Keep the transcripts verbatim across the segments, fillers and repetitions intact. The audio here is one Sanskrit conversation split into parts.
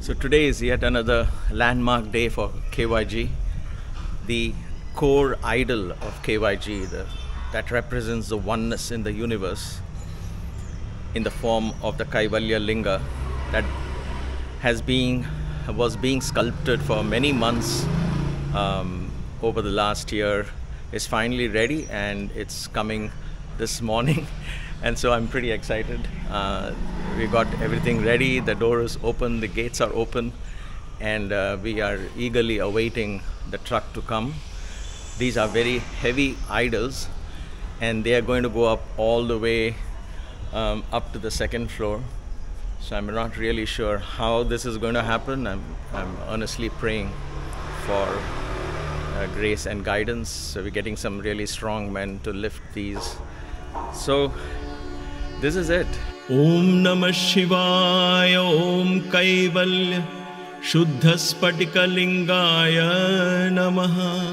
So today is yet another landmark day for K Y G. The core idol of K Y G, the, that represents the oneness in the universe in the form of the Kaivalya Linga that has been, was being sculpted for many months um, over the last year, is finally ready, and it's coming this morning. And so I'm pretty excited. Uh, we got everything ready, the door is open, the gates are open, and uh, we are eagerly awaiting the truck to come. These are very heavy idols, and they are going to go up all the way um, up to the second floor. So I'm not really sure how this is going to happen. I'm, I'm earnestly praying for uh, grace and guidance. So we're getting some really strong men to lift these. So this is it. Om Namah Shivaya, Om Kaivalya Shuddha Spatika Lingaya Namaha.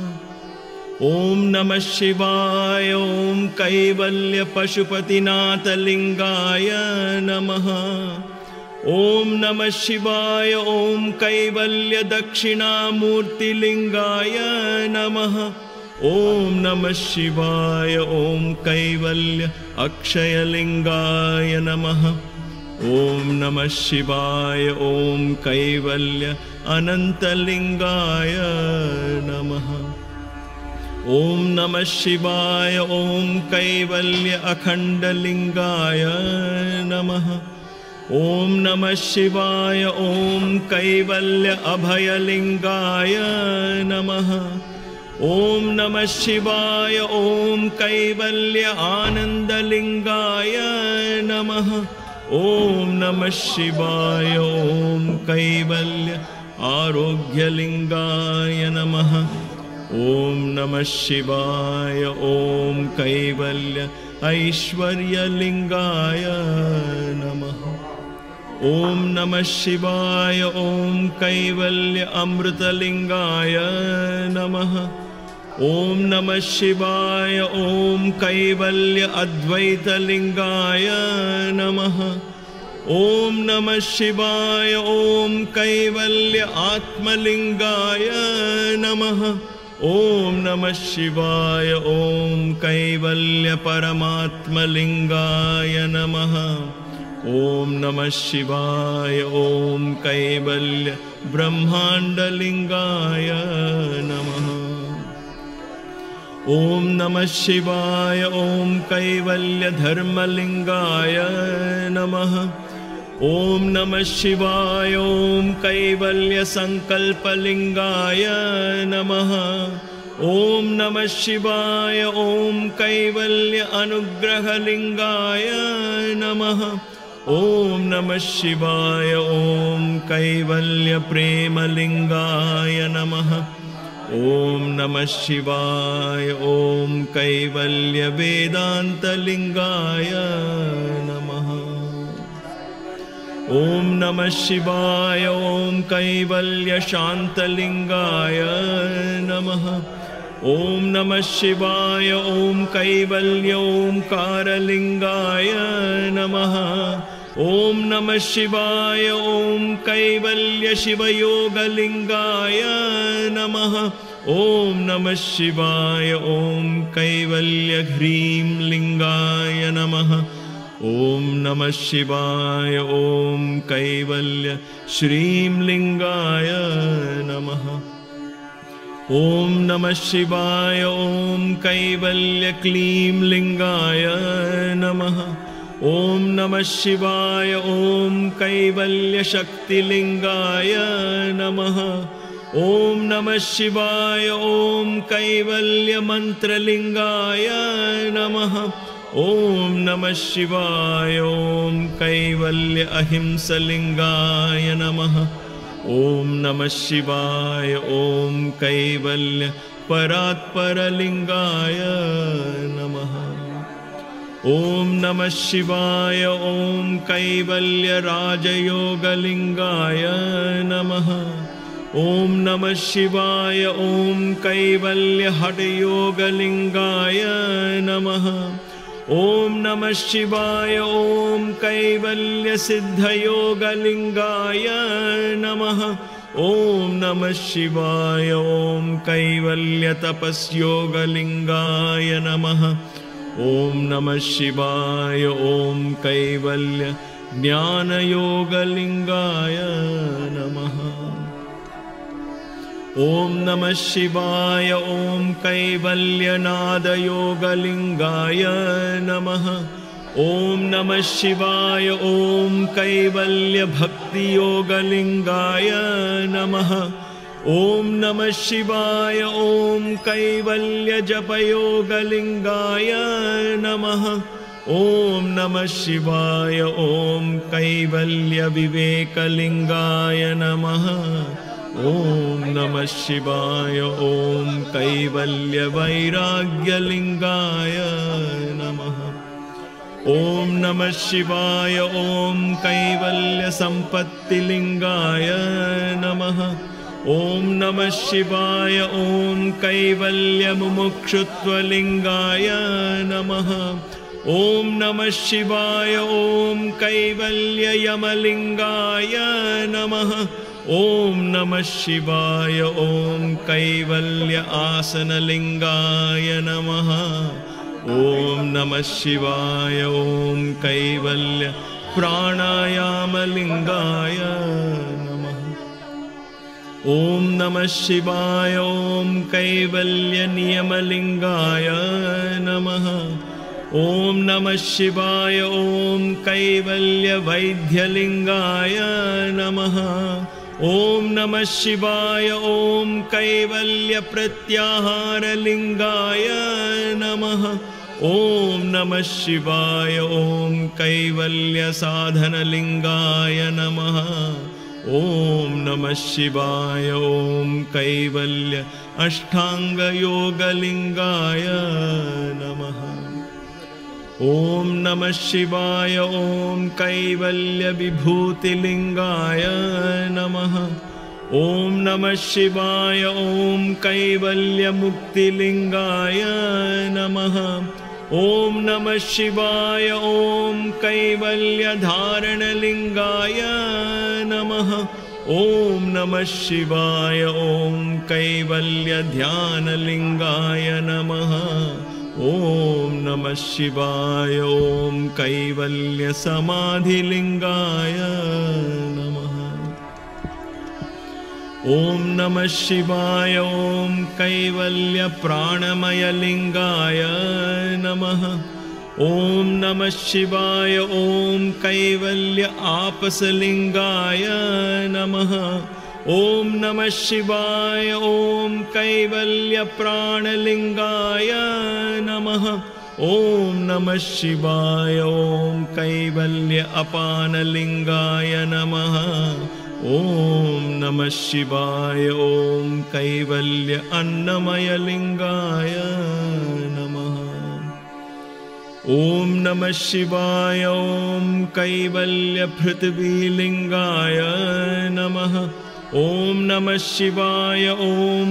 Om Namah Shivaya, Om Kaivalya Pashupatinath Lingaya Namaha. Om Namah Shivaya, Om Kaivalya Dakshinamurti Lingaya Namaha. Om Namah Shivaya, Om Kaivalya Akshaya Lingaya Namaha. Om Namah Shivaya, Om Kaivalya Ananta Lingaya Namaha. Om Namah Shivaya, Om Kaivalya Akhanda Lingaya Namaha. Om Namah Shivaya, Om Kaivalya Abhaya Lingaya Namaha. Om Namah Shivaya, Om Kaivalya Ananda Lingaya Namaha. Om Namah Shivaya, Om Kaivalya Arogya Lingaya Namaha. Om Namah Shivaya, Om Kaivalya Aishwarya Lingaya Namaha. Om Namah Shivaya, Om Kaivalya Amrita Lingaya Namaha. Om Namah Shivaya, Om Kaivalya Advaita Lingaya Namaha. Om Namah Shivaya, Om Kaivalya Atma Lingaya Namaha. Om Namah Shivaya, Om Kaivalya Paramatma Lingaya Namaha. Om Namah Shivaya, Om Kaivalya Brahmanda Lingaya Namaha. Om Namah Shivaya, Om Kaivalya Dharma Lingaya Namaha. Om Namah Shivaya, Om Kaivalya Sankalpa Lingaya Namaha. Om Namah Shivaya, Om Kaivalya Anugraha Lingaya Namaha. Om Namah Shivaya, Om Kaivalya Prema Lingaya Namaha. Om Namah Shivaya, Om Kaivalya Vedanta Lingaya Namaha. Om Namah Shivaya, Om Kaivalya Shanta Lingaya Namaha. Om Namah Shivaya, Om Kaivalya Omkara Lingaya Namaha. Om Namah Shivaya, Om Kaivalya Shiva Yoga Lingaya Namaha. Om Namah Shivaya, Om Kaivalya Hrim Lingaya Namaha. Om Namah Shivaya, Om Kaivalya Shrim Lingaya Namaha. Om Namah Shivaya, Om Kaivalya Klim Lingaya Namaha. Om Namah Shivaya, Om Kaivalya Shakti Lingaya Namaha. Om Namah Shivaya, Om Kaivalya Mantra Lingaya Namaha. Om Namah Shivaya, Om Kaivalya Ahimsa Lingaya Namaha. Om Namah Shivaya, Om Kaivalya Paratpara Lingaya Namaha. Om Namah Shivaya, Om Kaivalya Raja Yoga Lingaya Namaha. Om Namah Shivaya, Om Kaivalya Hata Yoga Lingaya Namaha. ॐ नमः शिवाय ॐ कैवल्यसिद्धयोगलिङ्गाय नमः ॐ नमः शिवाय ॐ कैवल्यतपस्योगलिङ्गाय नमः ॐ नमः शिवाय ॐ कैवल्यज्ञानयोगलिङ्गाय नमः ॐ नमः शिवाय ॐ कैवल्यनादयोगलिङ्गाय नमः ॐ नमः शिवाय ॐ कैवल्यभक्तियोगलिङ्गाय नमः ॐ नमः शिवाय ॐ कैवल्यजपयोगलिङ्गाय नमः ॐ नमः शिवाय ॐ कैवल्यविवेकलिङ्गाय नमः ॐ नमः शिवाय ॐ कैवल्यवैराग्यलिङ्गाय नमः ॐ नमः शिवाय ॐ कैवल्यसम्पत्तिलिङ्गाय नमः ॐ नमः शिवाय ॐ कैवल्यमुमुक्षुत्वलिङ्गाय नमः ॐ नमः शिवाय ॐ कैवल्ययमलिङ्गाय नमः ॐ नमः शिवाय ॐ कैवल्य आसनलिङ्गाय नमः ॐ नमः शिवाय ॐ कैवल्य प्राणायामलिङ्गाय नमः ॐ नमः शिवाय ॐ कैवल्यनियमलिङ्गाय नमः ॐ नमः शिवाय ॐ कैवल्यवैद्यलिङ्गाय नमः ॐ नमः शिवाय ॐ कैवल्यप्रत्याहारलिङ्गाय नमः ॐ नमः शिवाय ॐ कैवल्यसाधनलिङ्गाय नमः ॐ नमः शिवाय ॐ कैवल्य अष्टाङ्गयोगलिङ्गाय नमः ॐ नमः शिवाय ॐ कैवल्यविभूतिलिङ्गाय नमः ॐ नमः शिवाय ॐ कैवल्यमुक्तिलिङ्गाय नमः ॐ नमः शिवाय ॐ कैवल्यधारणलिङ्गाय नमः ॐ नमः शिवाय ॐ कैवल्यध्यानलिङ्गाय नमः ॐ नमः शिवाय ॐ कैवल्यसमाधिलिङ्गाय नमः ॐ नमः शिवाय ॐ कैवल्यप्राणमयलिङ्गाय नमः ॐ नमः शिवाय ॐ कैवल्य आपसलिङ्गाय नमः ॐ नमः शिवाय ॐ कैवल्यप्राणलिङ्गाय नमः ॐ नमः शिवाय ॐ कैवल्य अपानलिङ्गाय नमः ॐ नमः शिवाय ॐ कैवल्य अन्नमयलिङ्गाय नमः ॐ नमः शिवाय ॐ कैवल्यपृथिवीलिङ्गाय नमः ॐ नमः शिवाय ॐ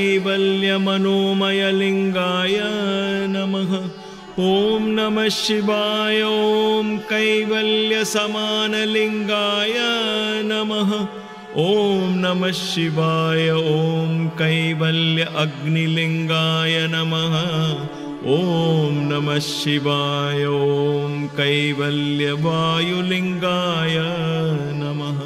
कैवल्यमनोमयलिङ्गाय नमः ॐ नमः शिवाय ॐ कैवल्यसमानलिङ्गाय नमः ॐ नमः शिवाय ॐ कैवल्य अग्निलिङ्गाय नमः ॐ नमः शिवाय ॐ कैवल्यवायुलिङ्गाय नमः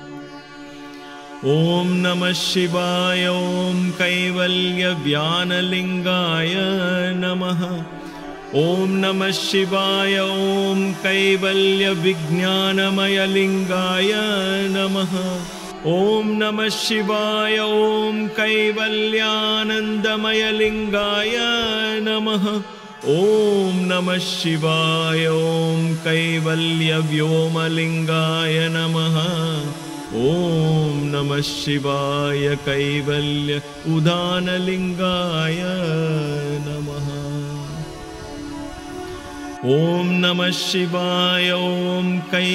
ॐ नमः शिवाय ॐ कैवल्यव्यानलिङ्गाय नमः ॐ नमः शिवाय ॐ कैवल्यविज्ञानमयलिङ्गाय नमः ॐ नमः शिवाय ॐ कैवल्यानन्दमयलिङ्गाय नमः ॐ नमः शिवाय ॐ कैवल्यव्योमलिङ्गाय नमः ॐ नमः शिवाय कैवल्य उदानलिङ्गाय नमः ॐ नमः शिवाय ॐ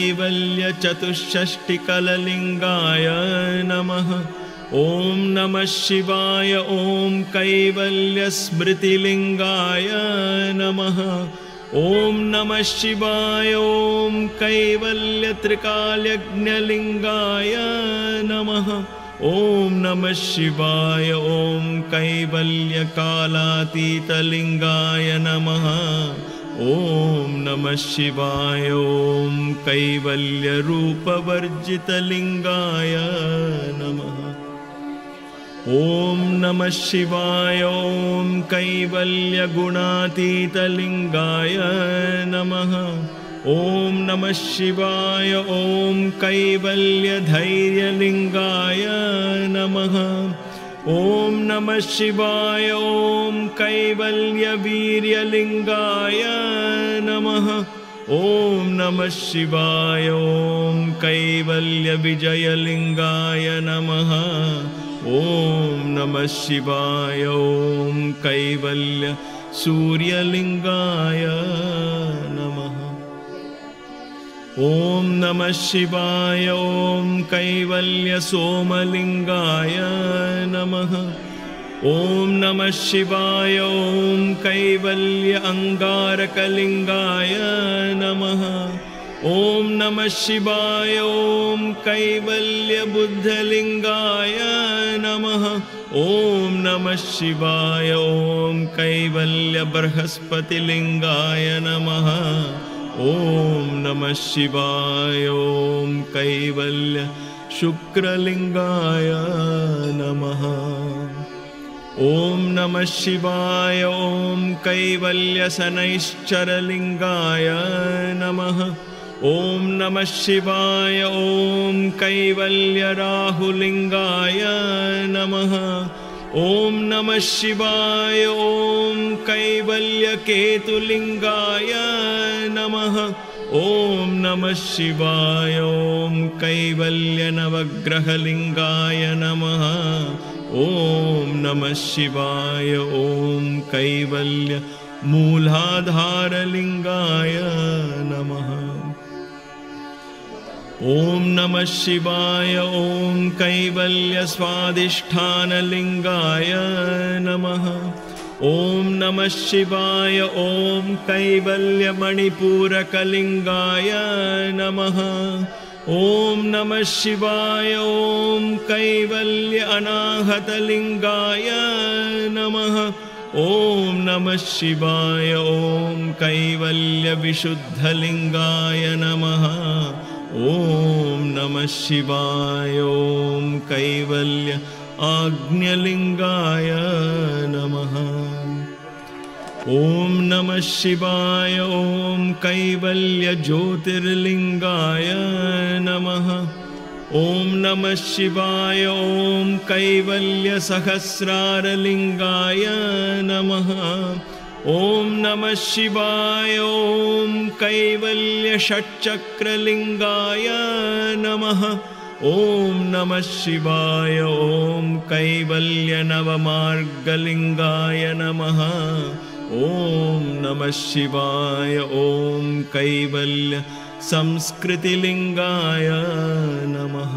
कैवल्यचतुष्षष्टिकललिङ्गाय नमः ॐ नमः शिवाय ॐ कैवल्यस्मृतिलिङ्गाय नमः ॐ नमः शिवाय ॐ कैवल्यत्रिकालज्ञलिङ्गाय नमः। ॐ नमः शिवाय ॐ कैवल्यकालातीतलिङ्गाय नमः। ॐ नमः शिवाय ॐ कैवल्यरूपवर्जितलिङ्गाय नमः। ॐ नमः शिवाय ॐ कैवल्यगुणातीतलिङ्गाय नमः। ॐ नमः शिवाय ॐ कैवल्यधैर्यलिङ्गाय नमः। ॐ नमः शिवाय ॐ कैवल्यवीर्यलिङ्गाय नमः। ॐ नमः शिवाय ॐ कैवल्यविजयलिङ्गाय नमः। ॐ नमः शिवाय ॐ कैवल्यसूर्यलिङ्गाय नमः। ॐ नमः शिवाय ॐ कैवल्यसोमलिङ्गाय नमः। ॐ नमः शिवाय ॐ कैवल्यअङ्गारकलिङ्गाय नमः। ॐ नमः शिवाय ॐ कैवल्यबुद्धलिङ्गाय नमः। ॐ नमः शिवाय ॐ कैवल्यबृहस्पतिलिङ्गाय नमः। ॐ नमः शिवाय ॐ कैवल्यशुक्रलिङ्गाय नमः। ॐ नमः शिवाय ॐ कैवल्यशनैश्चरलिङ्गाय नमः। ॐ नमः शिवाय ॐ कैवल्यराहुलिङ्गाय नमः। ॐ नमः शिवाय ॐ कैवल्यकेतुलिङ्गाय नमः। ॐ नमः शिवाय ॐ कैवल्यनवग्रहलिङ्गाय नमः। ॐ नमः शिवाय ॐ कैवल्यमूलाधारलिङ्गाय नमः। ॐ नमः शिवाय ॐ कैवल्यस्वाधिष्ठानलिङ्गाय नमः। ॐ नमः शिवाय ॐ कैवल्यमणिपूरकलिङ्गाय नमः। ॐ नमः शिवाय ॐ कैवल्य अनाहतलिङ्गाय नमः। ॐ नमः शिवाय ॐ कैवल्यविशुद्धलिङ्गाय नमः। ॐ नमः शिवाय ॐ कैवल्य आज्ञलिङ्गाय नमः। ॐ नमः शिवाय ॐ कैवल्यज्योतिर्लिङ्गाय नमः। ॐ नमः शिवाय ॐ कैवल्यसहस्रारलिङ्गाय नमः। ॐ नमः शिवाय ॐ कैवल्यषट्चक्रलिङ्गाय नमः। ॐ नमः शिवाय ॐ कैवल्यनवमार्गलिङ्गाय नमः। ॐ नमः शिवाय ॐ कैवल्यसंस्कृतिलिङ्गाय नमः।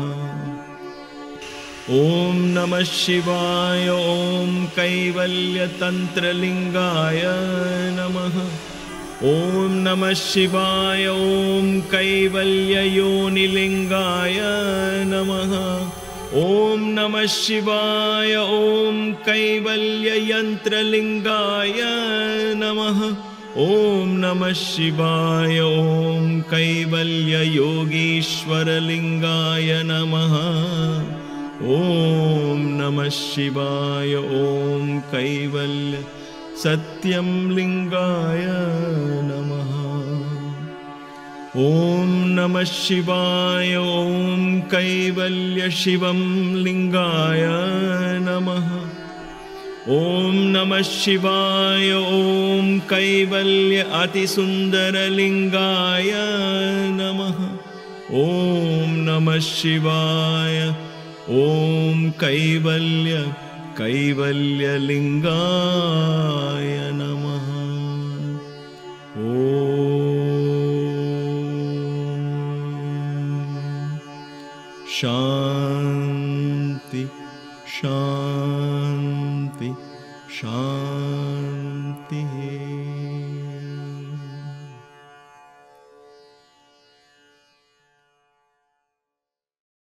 ॐ नमः शिवाय ॐ कैवल्यतन्त्रलिङ्गाय नमः। ॐ नमः शिवाय ॐ कैवल्ययोनिलिङ्गाय नमः। ॐ नमः शिवाय ॐ कैवल्ययन्त्रलिङ्गाय नमः। ॐ नमः शिवाय ॐ कैवल्ययोगीश्वरलिङ्गाय नमः। ॐ नमः शिवाय ॐ कैवल्य सत्यं लिङ्गाय नमः। ॐ नमः शिवाय ॐ कैवल्यशिवं लिङ्गाय नमः। ॐ नमः शिवाय ॐ कैवल्य अतिसुन्दरलिङ्गाय नमः। ॐ नमः शिवाय ॐ कैवल्य कैवल्यलिङ्गाय नमः। ॐ शान्ति शान्ति शान्ति।